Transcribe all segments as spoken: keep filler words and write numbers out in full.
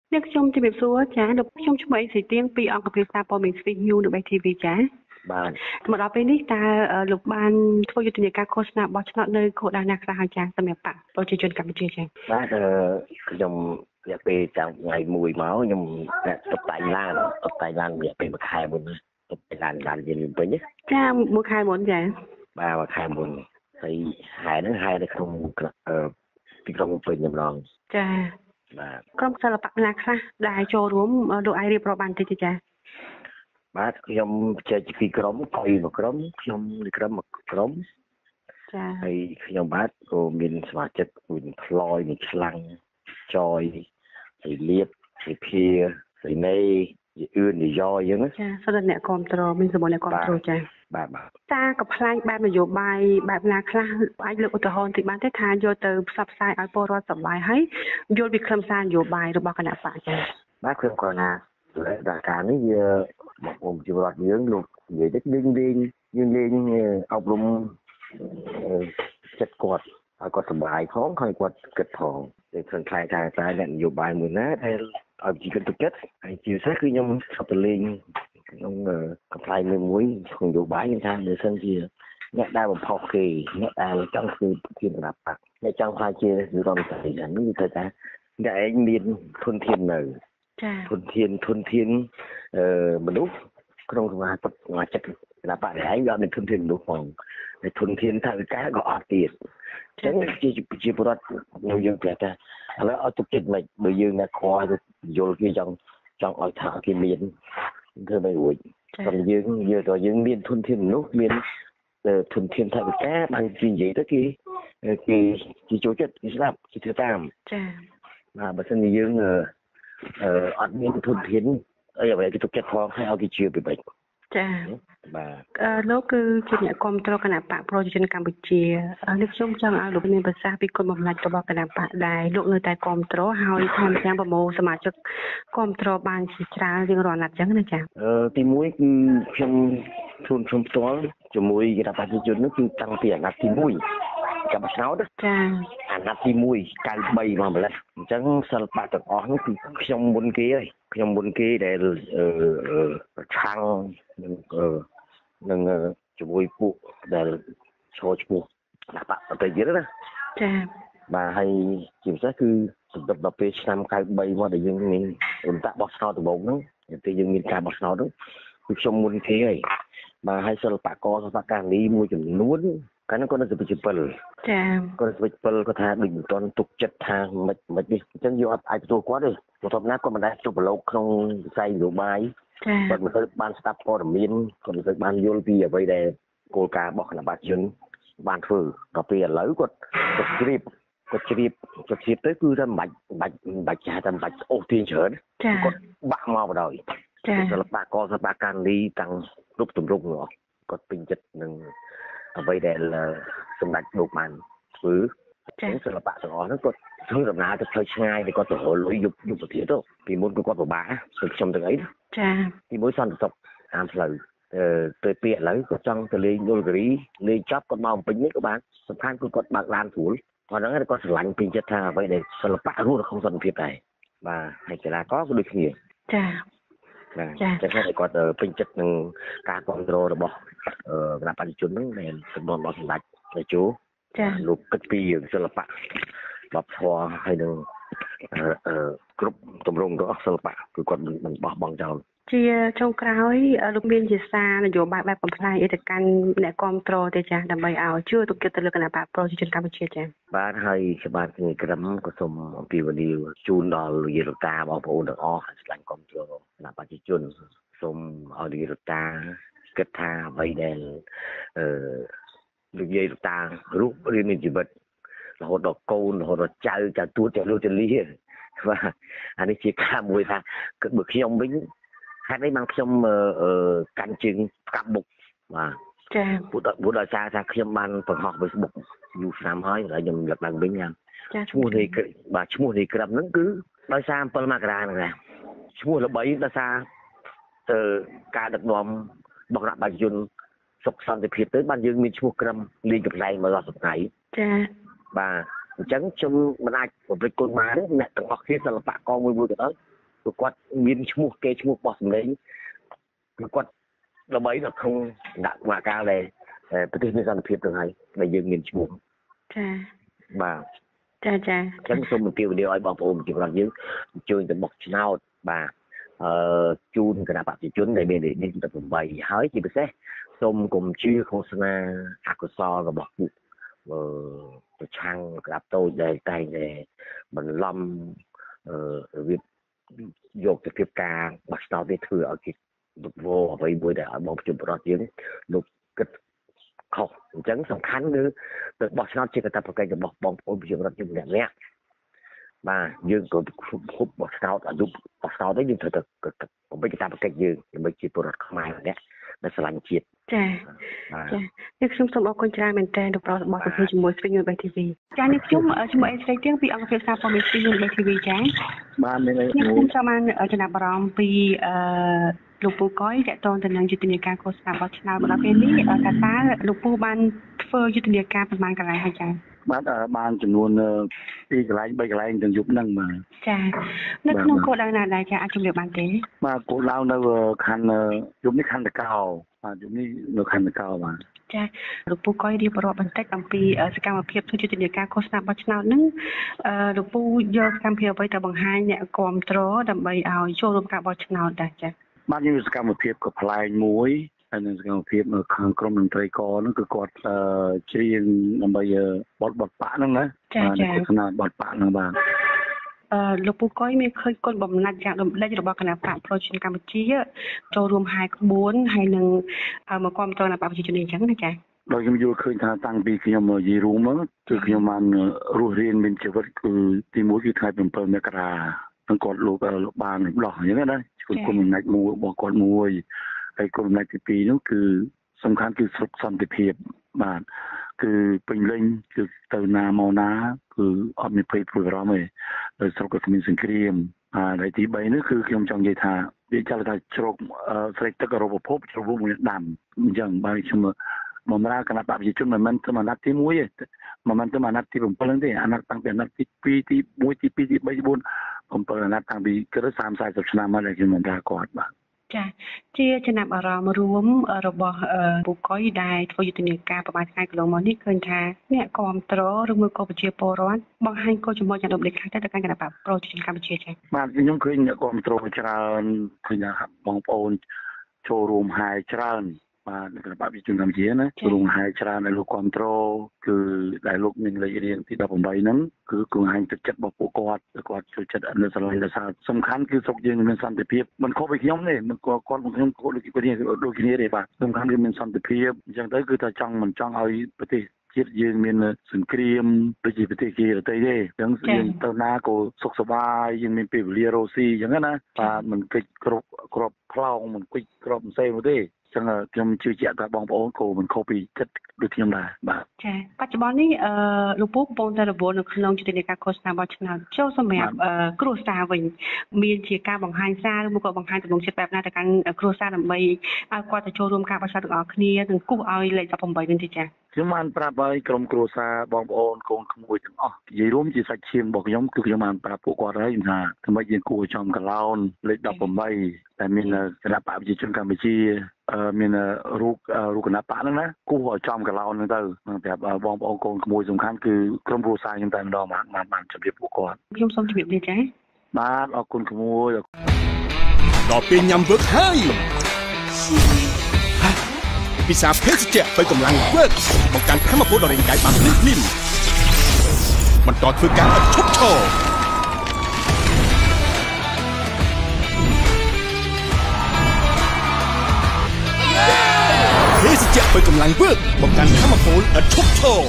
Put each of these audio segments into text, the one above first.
អ្នកខ្ញុំជំរាបសួរចាលោកខ្ញុំឈ្មោះអីស្រីទៀងពីអង្គភាពសារព័ត៌មាន Space News នៅ ទី វី ចាបាទមកដល់ពេលនេះតើលោកបានធ្វើយុទ្ធនាការឃោសនាបោះឆ្នោតនៅខេត្តណាខ្លះហើយចាសម្រាប់បកប្រជាជនកម្ពុជាចាបាទខ្ញុំរយៈពេលចាំថ្ងៃមួយមកខ្ញុំតុបតែងឡានតុបតែងឡានរយៈពេលមួយខែមុនតុបតែងឡានឡានយានពេញចាមួយខែមុនចាបាទមួយខែមុនហើយហែហ្នឹងហែនៅក្នុងទីក្រុងពេញម្ដងចាបាទក្រុមសិល្បៈណាខ្លះដែលចូលរួមលោកអាចរៀបរាប់បានតិចចាបាទខ្ញុំជែកពីក្រុមកុយមួយក្រុមខ្ញុំពីក្រុមមួយក្រុមចាហើយខ្ញុំបាទក៏មានសមាជិកមានផ្លយមានឆ្លាំងចយហើយលៀបហើយភាហើយណេយអឿននិយោអញ្ចឹងចាសិទ្ធិអ្នកគ្រប់គ្រងមានសមត្ថអ្នកគ្រប់គ្រងចាបាទបាទតាកំ pl ាញបែបនយោបាយបែបណាខ្លះអាចលើកឧទាហរណ៍តិចបានទេថាយកទៅផ្សព្វផ្សាយឲ្យពលរដ្ឋសប្បាយហើយយល់ពីខ្លឹមសារនយោបាយរបស់គណៈបកចាបាទខ្ញុំគាត់ណាដល់ការនេះវាមកអមជីវរដ្ឋយើងលោកនិយាយទៅយើងលេងយើងលេងអប់រំចិត្តគាត់ឲ្យគាត់សប្បាយផងហើយគាត់គិតផងតែខ្លឹមខ្លាយថាតែអ្នកនយោបាយមួយណាដែលឲ្យជីវិតទុកចិត្តហើយជាពិសេសគឺខ្ញុំស្បទៅលេងក្នុងកំប្លែងមួយមួយក្នុងនយោបាយខ្ញុំថាបើសិនជាអ្នកដែលបំផុសគេអ្នកដែលចង់ធ្វើជាគណៈបកអ្នកចង់ខ្លាយជារដ្ឋមន្ត្រីហ្នឹងគឺថាថាអ្នកឯងមានធនធាននៅចាធនធានធនធានអឺមនុស្សក្នុងសមាជិកសមាជិកគណៈបកឯងវាអត់មានធនធានមនុស្សផងហើយធនធានថវិកាក៏អត់ទៀតអញ្ចឹងជាជាពលរដ្ឋខ្ញុំយើងប្រាប់ថាឥឡូវឲ្យទុកចិត្តមិនបើយើងអ្នកខ្វល់យល់គេចង់ចង់ឲ្យថាគេមានធ្វើមិនរួចតែយើងយើងក៏យើងមានធនធានមនុស្សមានធនធានថវិកាបាននិយាយទៅគេគេគេចូលចិត្តគេស្ដាប់គេធ្វើតាមចាបាទបើមិនយើងអឺអត់មានធនធានអីអ្វីគេទុកចិត្តផងឲ្យគេជឿពីបិចចាបាទអឺលោកគឺជាអ្នកគ្រប់គ្រងគណៈបកប្រជាជនកម្ពុជានេះខ្ញុំចង់ឲ្យលោកមានប្រសាសន៍ពីគុណបំណាច់របស់គណៈបកដែរលោកនៅតែគ្រប់គ្រងហើយថែមទាំងប្រមូលសមាជិកគ្រប់គ្រងបានជាច្រើនរៀងរាល់ណាត់ចឹងណាចាអឺទីមួយគឺខ្ញុំជូនខ្ញុំផ្ទាល់ជាមួយគណៈប្រជាជននោះគឺតាំងពីអាណត្តិទីមួយចាប់ឆ្នោតចាអាណត្តិទីមួយកៅបីមកម្លេះអញ្ចឹងសិល្បៈទាំងអស់នោះគឺខ្ញុំមុនគេហើយខ្ញុំមុនគេដែលប្រឆាំងនឹងនឹងជាមួយពួកដែលឈរឈ្មោះគណៈបកប្រតិយិនណាចាបាទហើយជាពិសេសគឺសម្រាប់ដល់ពេលឆ្នាំកៅបីមកដែលយើងមានរំតាក់បោះឆ្នោតដំបូងហ្នឹងពេលយើងមានការបោះឆ្នោតហ្នឹងគឺខ្ញុំមុនគេហើយបាទហើយសិល្បករសិល្បករនីមួយចំនួនកាលនោះគាត់នៅសុភជិលចាគាត់សុភជិលគាត់ថាដូចមិនទាន់ទុកចិត្តថាមិនមិននេះអញ្ចឹងយកអត់អាចទទួលគាត់ទេព្រោះធម្មតាគាត់មិនដែលជប់ប្រឡូកក្នុងវិស័យនយោបាយចាគាត់មិនទៅបានស្ដាប់ព័ត៌មានគាត់មិនទៅបានយល់ពីអ្វីដែលគោលការណ៍របស់គណៈបព្វជិជនបានធ្វើដល់ពេលឥឡូវគាត់គាត់ជ្រាបគាត់ជ្រាបគាត់ជ្រាបទៅគឺថាមិនបាច់មិនបាច់មិនបាច់ចាស់តែមិនបាច់អូសទាញច្រើនគាត់បាក់មកបដ ாய் ចាសិល្បករសិល្បករនីតាំងគ្រប់ទម្រង់របស់គាត់ពេញចិត្តនឹងអ្វីដែលសម្ដេចលោកបានធ្វើសិល្បៈទាំងអស់ហ្នឹងគាត់ធ្វើដំណើរទៅផ្លូវឆ្ងាយតែគាត់ទៅរលុយយប់យប់ប្រធានទៅពីមុនគឺគាត់ពិបាកគឺខ្ញុំទាំងអីចាទីមួយសន្តិសុខតាមផ្លូវទៅពេលឥឡូវគាត់ចង់ទៅលេងយល់ការីលេងចប់គាត់មកបំពេញនេះក៏បានសំខាន់គឺគាត់បើកឡានស្រួលគាត់ហ្នឹងគាត់ស្រឡាញ់ពេញចិត្តថាអ្វីដែលសិល្បៈរស់នៅក្នុងសន្តិភាពដែរបាទហើយកីឡាករក៏ដូចគ្នាចាបាទចឹងហើយគាត់ពេញចិត្តនឹងការគ្រប់គ្រងរបស់គណៈប្រជាជនហ្នឹងដែលសំណុំរបស់សម្ដេចតេជោចាលោកគិតពីសិល្បៈវប្បធម៌ហើយនឹងគ្រប់ទម្រង់របស់សិល្បៈគឺគាត់មិនបោះបង់ចោលជាចុងក្រោយលោកមានជាសារនយោបាយបែបកំ pl ាញអីទៅកាន់អ្នកគ្រប់គ្រងទេចាដើម្បីឲ្យជឿទុកចិត្តទៅលើគណៈបកប្រជាជនកម្ពុជាចាបាទហើយច្បាប់គ្នាក្រមក៏សូមអំពាវនាវជូនដល់លោកយាយរដ្ឋាបងប្អូនទាំងអស់ឆ្លាញ់គ្រប់គ្រងគណៈប្រជាជនសូមឲ្យលោកយាយរដ្ឋាគិតថាអ្វីដែលអឺលោកយាយរដ្ឋារូបរៀនមានជីវិតរហូតដល់កូនរហូតដល់ចៅចៅទួតចៅលូចលីបាទអានេះជាការមួយថាគិតបើខ្ញុំវិញហេតុអីបានខ្ញុំកាន់ជើងកាប់មុខបាទចាពុទ្ធពុទ្ធដោយសារថាខ្ញុំបានបង្ហោះ Facebook យូរឆ្នាំហើយហើយខ្ញុំលើកឡើងវិញណាឈ្មោះនេះបាទឈ្មោះនេះក្រឹមហ្នឹងគឺដោយសារ7មករាហ្នឹងណាឈ្មោះល្បីដោយសារទៅការដឹកនាំរបស់គណៈបព្វជិជនសុខសន្តិភាពទៅបានយើងមានឈ្មោះក្រឹមលេងកម្លែងមកដល់សប្តាហ៍ចាបាទអញ្ចឹងខ្ញុំមិនអាចបំភ្លេចគុណបានទេអ្នកទាំងអស់គ្នាសិល្បករមួយមួយក៏ដោយคือគាត់មានឈ្មោះគេឈ្មោះបោះសម្លេងគឺគាត់ល្បីនៅក្នុងដាក់មកការដែលប្រទេសមានសន្តិភាពទៅហើយដែលយើងមានឈ្មោះចាបាទចាចាអញ្ចឹងសូមអំពាវនាវឲ្យបងប្អូនជាប្រដ្ឋយើងជួយទៅបោះឆ្នោតបាទអឺជូនគណៈបព្វជិជនដែលមានលេខនេះទីeightហើយជាពិសេសសូមកុំជឿឃោសនាអកុសលរបស់ពួកអឺប្រឆាំងក្រាបតូចដែលតែងតែបន្លំអឺរបៀបយកទៅភាពការបោះឆ្នោតនេះធ្វើឲ្យគេលោកវអ្វីមួយដែលឲ្យបងប្រជាពលរដ្ឋយើងលោកគិតខុសអញ្ចឹងសំខាន់គឺទៅបោះឆ្នោតជាកាតព្វកិច្ចរបស់បងប្អូនប្រជាពលរដ្ឋយើងម្នាក់ម្នាក់បាទយើងក៏គ្រប់បោះឆ្នោតអនុបោះឆ្នោតនេះយើងត្រូវតែបំពេញកាតព្វកិច្ចយើងដើម្បីជាពលរដ្ឋខ្មែរម្នាក់ដែលស្រឡាញ់ជាតិចាចានេះខ្ញុំសូមអរគុណច្រើនមែនទែនដល់ប្រុសរបស់ប្រធានជាមួយស្រីយុន ធី វី ចានេះខ្ញុំជាមួយអេស្រីទៀងពីអង្គភាពសារព័ត៌មានស្រីយុន ធី វី ចាបាទមានខ្ញុំចាំបានចំណាប់អារម្មណ៍ពីអឺលោកពូកុយតកតងទៅនឹងយុទ្ធនាការឃោសនាបោះឆ្នោតដល់ពេលនេះតើតើលោកពូបានធ្វើយុទ្ធនាការប្រមាណកន្លែងហើយចាបាទបានចំនួនពីរកន្លែងបីកន្លែងទាំងយប់ហ្នឹងបាទចានៅក្នុងគោលដៅណាដែរចាអាចជម្រាបបានទេបាទគោលដៅនៅខណ្ឌយប់នេះខណ្ឌតកោបាទយប់នេះនៅខណ្ឌតកោបាទចាលោកពូកុយរៀបរាប់បន្តិចអំពីសកម្មភាពធ្វើយុទ្ធនាការឃោសនាបោះឆ្នោតហ្នឹងលោកពូយកសកម្មភាពអ្វីទៅបង្ហាញអ្នកគ្រប់គ្រងដើម្បីឲ្យចូលរួមការបោះឆ្នោតដែរចាបាទយើងសកម្មភាពក៏ប្លែកមួយហើយនឹងសកម្មភាពនៅខាងក្រមមន្ត្រីកហ្នឹងគឺគាត់ច្រៀងដើម្បីបត់បត់បាក់ហ្នឹងណាចាចាឃោសនាបត់បាក់ហ្នឹងបាទអឺលោកពូកុយមានឃើញគុណបំណាច់យ៉ាងរំលេចរបស់គណៈបកប្រជាជនកម្ពុជាចូលរួមហាយក្បួនហើយនឹងមកគ្រប់គ្រងគណៈបកប្រជាជនអញ្ចឹងណាចាដោយខ្ញុំយល់ឃើញថាតាំងពីខ្ញុំនិយាយរួមមកគឺខ្ញុំបានរស់រៀនមានជីវិតគឺទីមួយគឺថ្ងៃsevenមករានឹងគាត់លោកលោកបានដោះអញ្ចឹងណាគុណគុណបំណាច់មួយរបស់គាត់មួយហើយគុណបំណាច់ទីពីរនោះគឺសំខាន់គឺស្រុកសន្តិភាពបាទគឺពេញលេញគឺទៅណាមកណាគឺអត់មានភ័យព្រួយបារម្ភទេដោយស្រុកក៏គ្មានសង្គ្រាមហើយទី3នេះគឺខ្ញុំចង់និយាយថាវាចាស់ថាជ្រកស្រេកទឹកអរូបភពជ្រវងមួយដាំអញ្ចឹងបាទខ្ញុំបំរើគណៈបព្វជិជនមិនមែនទៅអាណត្តិទីoneទេមិនមែនទៅអាណត្តិទីsevenហ្នឹងទេអាណត្តិតាំងពីអាណត្តិទីtwoទីoneទីtwoទីthreeទីfour sevenអាណត្តិតាំងពីគឺthirty fortyឆ្នាំមកដែលខ្ញុំបន្តគាត់បាទចាជាចំណាប់អារម្មណ៍រួមរបស់ពូកុយដែលធ្វើយុទ្ធនាការប្រហែលថ្ងៃកន្លងមកនេះឃើញថាអ្នកគ្រប់គ្រងឬមួយក៏ប្រជាពលរដ្ឋបង្ហាញគោលចំហយ៉ាងដូចលេខខ្លះទៅកាន់គណៈបកប្រជាជនកម្ពុជាចាបាទខ្ញុំឃើញអ្នកគ្រប់គ្រងច្រើនឃើញថាបងប្អូនចូលរួមហាយច្រើនបាទគណៈបកប្រជាជនកម្ពុជាណាចូលរួមហាយច្រើនដែលលោកគ្រប់គ្រងគឺដែលលោកមានលេខរៀងទីeighteenហ្នឹងគឺគង់ហាញទឹកចិត្តរបស់ពួកគាត់គាត់ចូលចិត្តអនុស្រ័យដល់សារសំខាន់គឺស្រុកយើងមានសន្តិភាពមិនខុសពីខ្ញុំទេមិនគាត់គាត់ខ្ញុំគាត់ដូចគ្នាដូចគ្នាទេបាទសំខាន់គឺមានសន្តិភាពអញ្ចឹងទៅគឺថាចង់មិនចង់ឲ្យប្រទេសជាតិយើងមានសង្គ្រាមដូចជាប្រទេសគេដទៃទេអញ្ចឹងយើងទៅណាក៏សុខសប្បាយយើងមានពេលវេលារស់ស៊ីអញ្ចឹងណាបាទមិនគិតគ្រប់គ្រាប់ផ្លោងមិនគិតគ្រាប់ផ្សេងមកទេចឹងខ្ញុំជឿជាក់ថាបងប្អូនក៏មិនខុសពីចិត្តដូចខ្ញុំដែរបាទចាបច្ចុប្បន្ននេះអឺលោកពូកំពុងតែរវល់នៅក្នុងយុទ្ធនាការឃោសនាបោះឆ្នោតចូលសម្រាប់គ្រួសារវិញមានជាការបង្ហាញសារឬមួយក៏បង្ហាញទំនុកចិត្តបែបណាទៅកាន់គ្រួសារដើម្បីឲ្យគាត់ទៅចូលរួមការបោះឆ្នោតទាំងអស់គ្នានិងគូសឲ្យលេខeighteenនេះទេចាខ្ញុំបានប្រាប់ឲ្យក្រុមគ្រួសារបងប្អូនកូនក្មួយទាំងអស់និយាយរួមជាសាច់ឈាមរបស់ខ្ញុំគឺខ្ញុំបានប្រាប់ពួកគាត់ហើយថាធ្វើម៉េចយើងគួរចំកឡោនលេខeighteenតែមានគណៈបកប្រជាជនកម្ពុជាមានរូបរូបគណៈបកហ្នឹងណាគូសឲ្យចំកឡោនហ្នឹងទៅប្រាប់បងប្អូនកូនក្មួយសំខាន់គឺក្រុមគ្រួសារខ្ញុំតែម្ដងបានបានជម្រាបពួកគាត់ខ្ញុំសូមជម្រាបលាចា៎បាទអរគុណក្មួយដល់ពេលញ៉ាំវឹកហើយពិសាភេសជ្ជៈទៅកម្លាំងវឹកបង្កើនធម៌ពលដល់រាងកាយបានលឿនលឿនបន្តធ្វើការឥតឈប់ឈរភេសជ្ជៈទៅកម្លាំងវឹកបង្កើនធម៌ពលឥតឈប់ឈរ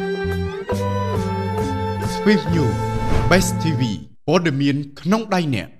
Swift News Best ធី វី ព័ត៌មានក្នុងដៃអ្នក